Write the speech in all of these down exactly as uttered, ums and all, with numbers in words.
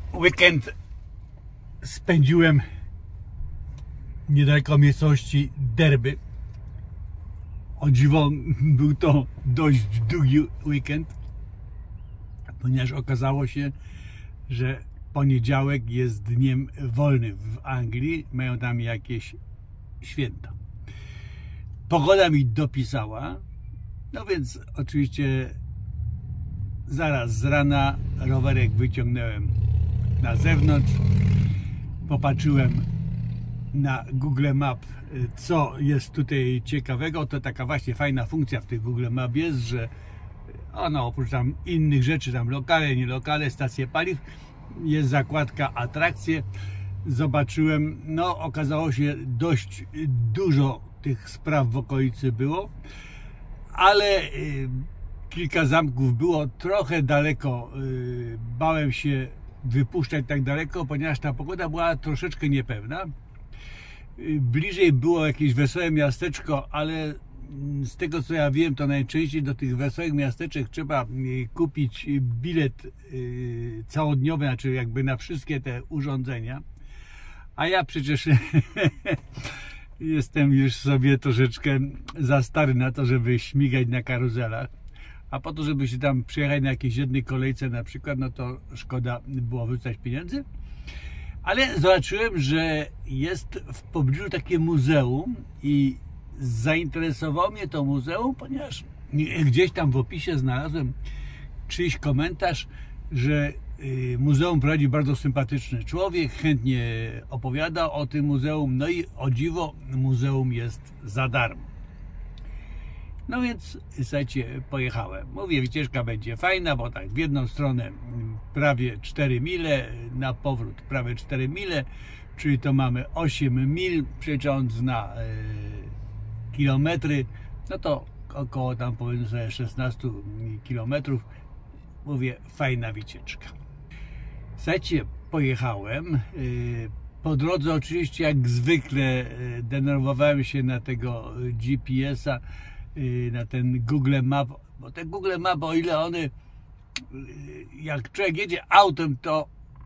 Weekend spędziłem niedaleko miejscowości Derby. O dziwo był to dość długi weekend, ponieważ okazało się, że poniedziałek jest dniem wolnym w Anglii, mają tam jakieś święta. Pogoda mi dopisała, no więc oczywiście zaraz z rana rowerek wyciągnąłem na zewnątrz, popatrzyłem na Google Map, co jest tutaj ciekawego. To taka właśnie fajna funkcja w tych Google Map jest, że ono oprócz tam innych rzeczy, tam lokale, nie lokale, stacje paliw, jest zakładka atrakcje. Zobaczyłem, no okazało się dość dużo tych spraw w okolicy było, ale y, kilka zamków było trochę daleko. Y, bałem się wypuszczać tak daleko, ponieważ ta pogoda była troszeczkę niepewna. Y, bliżej było jakieś wesołe miasteczko, ale z tego co ja wiem, to najczęściej do tych wesołych miasteczek trzeba y, kupić bilet y, całodniowy, znaczy jakby na wszystkie te urządzenia. A ja przecież jestem już sobie troszeczkę za stary na to, żeby śmigać na karuzelach. A po to, żeby się tam przyjechać na jakiejś jednej kolejce na przykład, no to szkoda było wyrzucać pieniędzy. Ale zobaczyłem, że jest w pobliżu takie muzeum i zainteresowało mnie to muzeum, ponieważ gdzieś tam w opisie znalazłem czyjś komentarz, że muzeum prowadzi bardzo sympatyczny człowiek, chętnie opowiada o tym muzeum, no i o dziwo muzeum jest za darmo. No więc słuchajcie, pojechałem. Mówię, wycieczka będzie fajna, bo tak w jedną stronę prawie cztery mile, na powrót prawie cztery mile, czyli to mamy osiem mil, przelicząc na e, kilometry, no to około tam powiedzmy sobie szesnaście kilometrów. Mówię, fajna wycieczka. Słuchajcie, pojechałem. Po drodze oczywiście jak zwykle denerwowałem się na tego G P S-a, na ten Google Map, bo te Google Map, o ile one, jak człowiek jedzie autem, to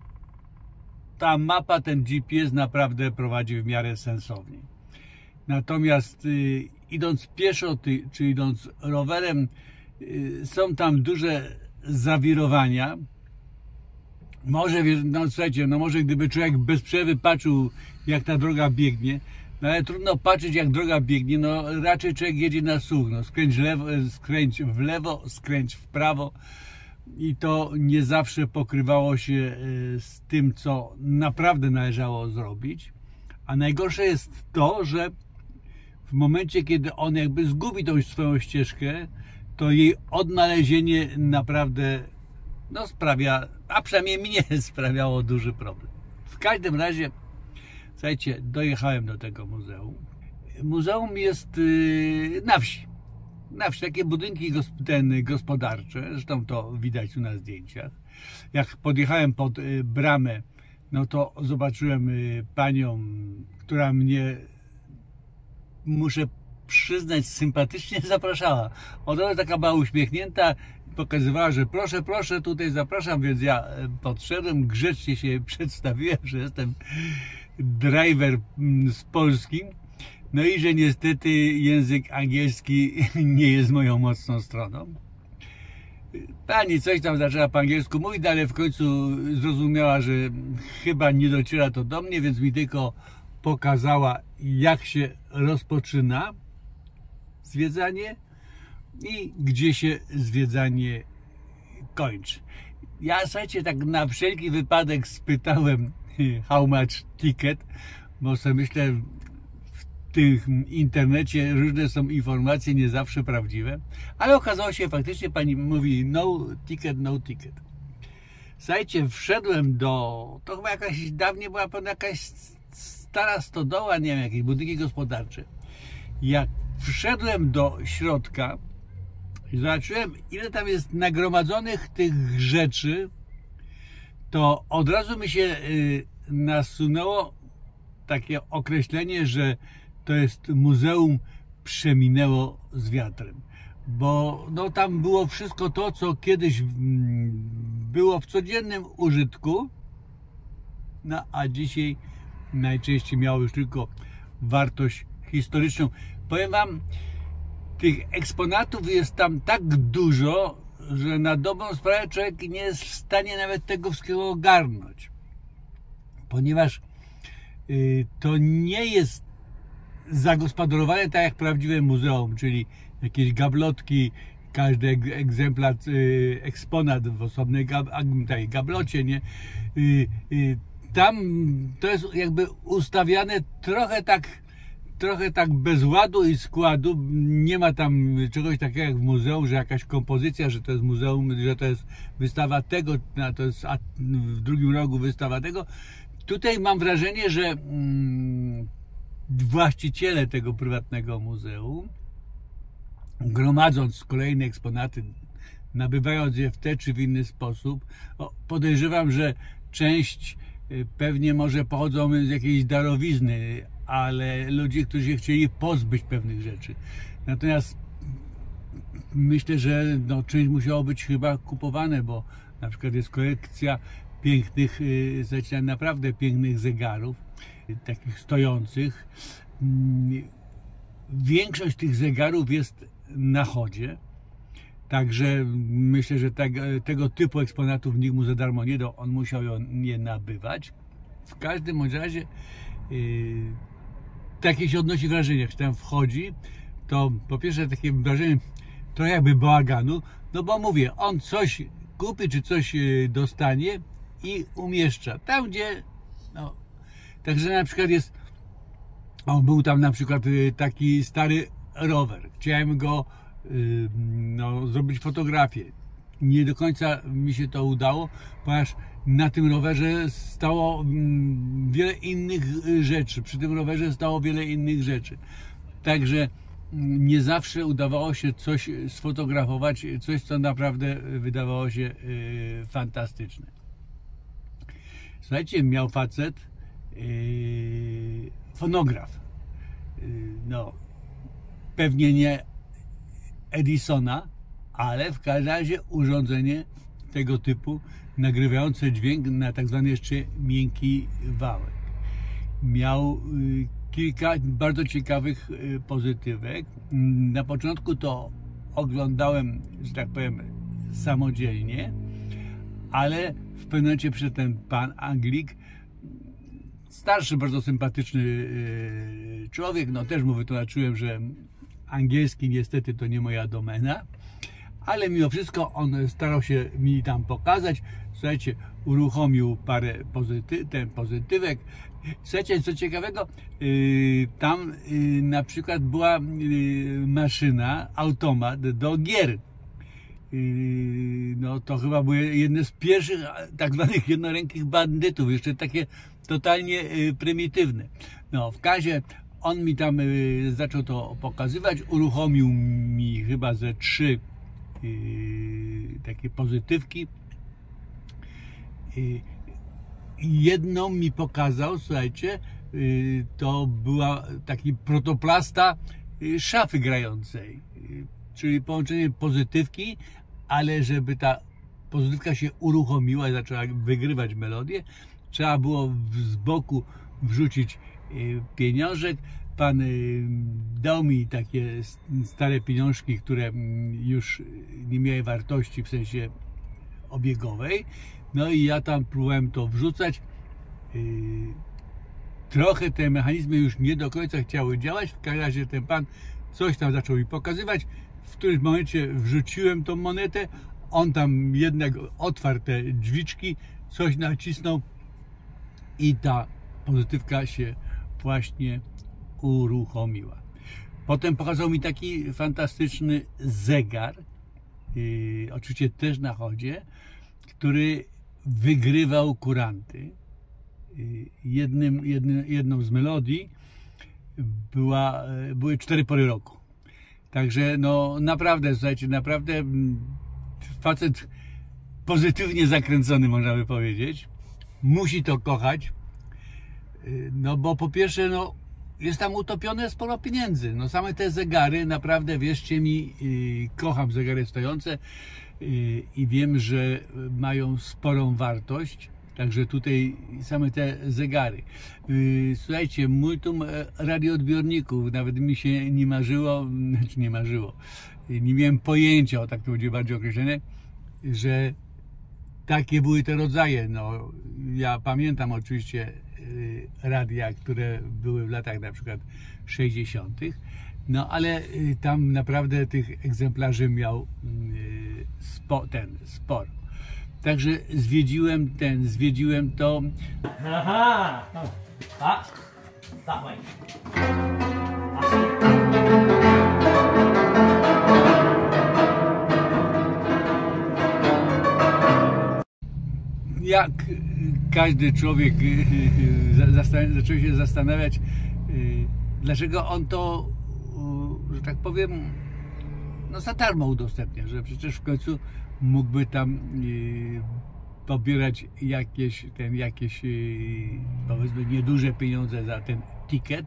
ta mapa, ten G P S naprawdę prowadzi w miarę sensownie. Natomiast idąc pieszo, czy idąc rowerem, są tam duże zawirowania. Może, no słuchajcie, no może gdyby człowiek bez przerwy patrzył, jak ta droga biegnie, no ale trudno patrzeć, jak droga biegnie, no raczej człowiek jedzie na słuch, no skręć, lewo, skręć w lewo, skręć w prawo i to nie zawsze pokrywało się z tym, co naprawdę należało zrobić. A najgorsze jest to, że w momencie, kiedy on jakby zgubi tą swoją ścieżkę, to jej odnalezienie naprawdę no sprawia, a przynajmniej mnie sprawiało duży problem. W każdym razie, słuchajcie, dojechałem do tego muzeum. Muzeum jest yy, na wsi. Na wsi, takie budynki ten, gospodarcze, zresztą to widać tu na zdjęciach. Jak podjechałem pod yy, bramę, no to zobaczyłem yy, panią, która mnie, muszę przyznać, sympatycznie zapraszała. Od razu taka była uśmiechnięta, pokazywała, że proszę, proszę, tutaj zapraszam, więc ja podszedłem, grzecznie się przedstawiłem, że jestem driver z Polski, no i że niestety język angielski nie jest moją mocną stroną. Pani coś tam zaczęła po angielsku mówić, ale w końcu zrozumiała, że chyba nie dociera to do mnie, więc mi tylko pokazała, jak się rozpoczyna zwiedzanie i gdzie się zwiedzanie kończy. Ja, słuchajcie, tak na wszelki wypadek spytałem how much ticket, bo sobie myślę, w tym internecie różne są informacje, nie zawsze prawdziwe, ale okazało się, faktycznie pani mówi no ticket, no ticket. Słuchajcie, wszedłem do, to chyba jakaś, dawniej była pewna jakaś stara stodoła, nie wiem, jakieś budynki gospodarcze. Jak wszedłem do środka i zobaczyłem, ile tam jest nagromadzonych tych rzeczy, to od razu mi się nasunęło takie określenie, że to jest muzeum przeminęło z wiatrem. Bo no, tam było wszystko to, co kiedyś było w codziennym użytku, no a dzisiaj najczęściej miało już tylko wartość historyczną. Powiem wam, tych eksponatów jest tam tak dużo, że na dobrą sprawę człowiek nie jest w stanie nawet tego wszystkiego ogarnąć. Ponieważ y, to nie jest zagospodarowane tak jak prawdziwe muzeum, czyli jakieś gablotki, każdy egzemplarz, y, eksponat w osobnej gab, tej gablocie, nie? Y, y, tam to jest jakby ustawiane trochę tak trochę tak bez ładu i składu. Nie ma tam czegoś takiego jak w muzeum, że jakaś kompozycja, że to jest muzeum, że to jest wystawa tego, a to jest w drugim rogu wystawa tego. Tutaj mam wrażenie, że mm, właściciele tego prywatnego muzeum, gromadząc kolejne eksponaty, nabywając je w ten czy w inny sposób, podejrzewam, że część pewnie może pochodzą z jakiejś darowizny, ale ludzie, którzy się chcieli pozbyć pewnych rzeczy. Natomiast myślę, że no, część musiało być chyba kupowane, bo na przykład jest kolekcja pięknych, naprawdę pięknych zegarów, takich stojących. Większość tych zegarów jest na chodzie, także myślę, że tak, tego typu eksponatów nikt mu za darmo nie dał, on musiał je nabywać. W każdym bądź razie yy, takie się odnosi wrażenie, jak się tam wchodzi, to po pierwsze takie wrażenie trochę jakby bałaganu, no bo mówię, on coś kupi, czy coś dostanie i umieszcza tam, gdzie, no, także na przykład jest, o, był tam na przykład taki stary rower, chciałem go no, zrobić fotografię, nie do końca mi się to udało, ponieważ na tym rowerze stało wiele innych rzeczy, przy tym rowerze stało wiele innych rzeczy, także nie zawsze udawało się coś sfotografować, coś co naprawdę wydawało się yy, fantastyczne. Słuchajcie, miał facet yy, fonograf, yy, no pewnie nie Edisona, ale w każdym razie urządzenie tego typu nagrywające dźwięk na tak zwany jeszcze miękki wałek. Miał yy, kilka bardzo ciekawych pozytywek. Na początku to oglądałem, że tak powiem, samodzielnie, ale w pewnym momencie przyszedł ten pan Anglik, starszy, bardzo sympatyczny człowiek, no też mu wytłumaczyłem, że angielski niestety to nie moja domena, ale mimo wszystko on starał się mi tam pokazać. Słuchajcie, uruchomił parę pozyty, ten pozytywek. Słuchajcie, co ciekawego, yy, tam yy, na przykład była yy, maszyna, automat do gier. Yy, no to chyba były jedne z pierwszych tak zwanych jednorękich bandytów, jeszcze takie totalnie yy, prymitywne. No w każdym razie on mi tam yy, zaczął to pokazywać, uruchomił mi chyba ze trzy yy, takie pozytywki. Yy, Jedną mi pokazał, słuchajcie, to była taki protoplasta szafy grającej, czyli połączenie pozytywki, ale żeby ta pozytywka się uruchomiła i zaczęła wygrywać melodię, trzeba było z boku wrzucić pieniążek. Pan dał mi takie stare pieniążki, które już nie miały wartości w sensie obiegowej. No i ja tam próbowałem to wrzucać. Yy, trochę te mechanizmy już nie do końca chciały działać. W każdym razie ten pan coś tam zaczął mi pokazywać. W którymś momencie wrzuciłem tą monetę. On tam jednak otwarł te drzwiczki, coś nacisnął i ta pozytywka się właśnie uruchomiła. Potem pokazał mi taki fantastyczny zegar, yy, oczywiście też na chodzie, który wygrywał kuranty. Jednym, jednym, jedną z melodii była, były cztery pory roku. Także no naprawdę, słuchajcie, naprawdę facet pozytywnie zakręcony, można by powiedzieć. Musi to kochać. No bo po pierwsze, no jest tam utopione sporo pieniędzy. No same te zegary, naprawdę wierzcie mi, kocham zegary stojące i wiem, że mają sporą wartość. Także tutaj same te zegary. Słuchajcie, multum radioodbiorników, nawet mi się nie marzyło, znaczy nie marzyło, nie miałem pojęcia, o tak to będzie bardziej określone, że takie były te rodzaje. No, ja pamiętam oczywiście radia, które były w latach na przykład sześćdziesiątych, no ale tam naprawdę tych egzemplarzy miał spo, ten sporo. Także zwiedziłem ten, zwiedziłem to. Aha! A, dawaj. Jak każdy człowiek zaczął się zastanawiać, dlaczego on to, że tak powiem, no za darmo udostępnia, że przecież w końcu mógłby tam pobierać jakieś, ten, jakieś powiedzmy nieduże pieniądze za ten ticket.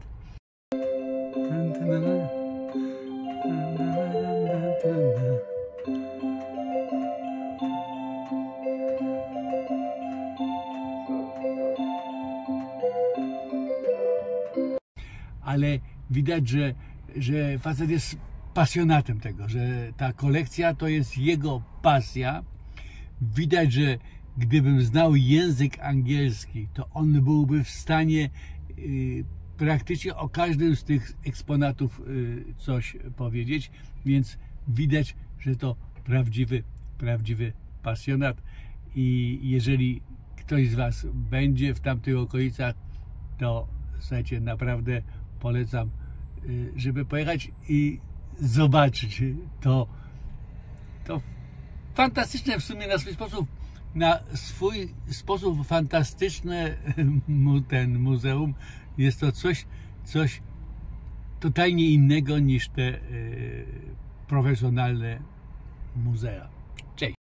Ale widać, że, że facet jest pasjonatem tego, że ta kolekcja to jest jego pasja. Widać, że gdybym znał język angielski, to on byłby w stanie y, praktycznie o każdym z tych eksponatów y, coś powiedzieć, więc widać, że to prawdziwy, prawdziwy pasjonat. I jeżeli ktoś z Was będzie w tamtych okolicach, to słuchajcie, naprawdę polecam, y, żeby pojechać i zobaczyć to, to fantastyczne w sumie na swój sposób, na swój sposób fantastyczne ten muzeum. Jest to coś, coś totalnie innego niż te y, profesjonalne muzea. Cześć!